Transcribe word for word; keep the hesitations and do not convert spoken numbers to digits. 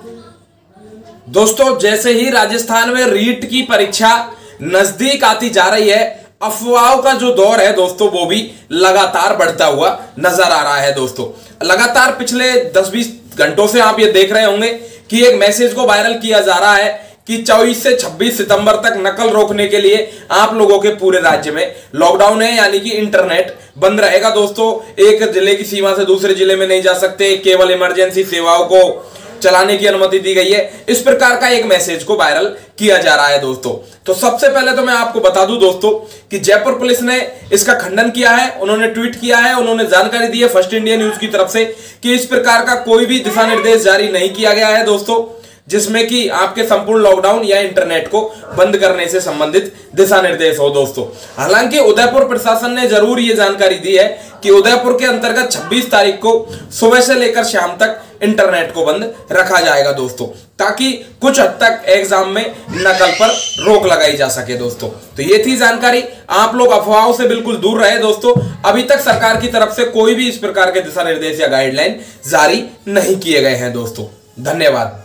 दोस्तों, जैसे ही राजस्थान में रीट की परीक्षा नजदीक आती जा रही है, अफवाहों का जो दौर है दोस्तों वो भी लगातार बढ़ता हुआ नजर आ रहा है। दोस्तों, लगातार पिछले दस बीस घंटों से आप ये देख रहे होंगे कि एक मैसेज को वायरल किया जा रहा है कि चौबीस से छब्बीस सितंबर तक नकल रोकने के लिए आप लोगों के पूरे राज्य में लॉकडाउन है, यानी कि इंटरनेट बंद रहेगा। दोस्तों, एक जिले की सीमा से दूसरे जिले में नहीं जा सकते, केवल इमरजेंसी सेवाओं को चलाने की अनुमति दी गई है। इस प्रकार का एक मैसेज को वायरल किया जा रहा है। दोस्तों, तो सबसे पहले तो मैं आपको बता दूं दोस्तों कि जयपुर पुलिस ने इसका खंडन किया है। उन्होंने ट्वीट किया है, उन्होंने जानकारी दी है फर्स्ट इंडिया न्यूज की तरफ से कि इस प्रकार का कोई भी दिशा निर्देश जारी नहीं किया गया है दोस्तों, जिसमें कि आपके संपूर्ण लॉकडाउन या इंटरनेट को बंद करने से संबंधित दिशा निर्देश हो। दोस्तों, हालांकि उदयपुर प्रशासन ने जरूर ये जानकारी दी है कि उदयपुर के अंतर्गत छब्बीस तारीख को सुबह से लेकर शाम तक इंटरनेट को बंद रखा जाएगा दोस्तों, ताकि कुछ हद तक एग्जाम में नकल पर रोक लगाई जा सके। दोस्तों, तो ये थी जानकारी। आप लोग अफवाहों से बिल्कुल दूर रहे दोस्तों। अभी तक सरकार की तरफ से कोई भी इस प्रकार के दिशा निर्देश या गाइडलाइन जारी नहीं किए गए हैं दोस्तों। धन्यवाद।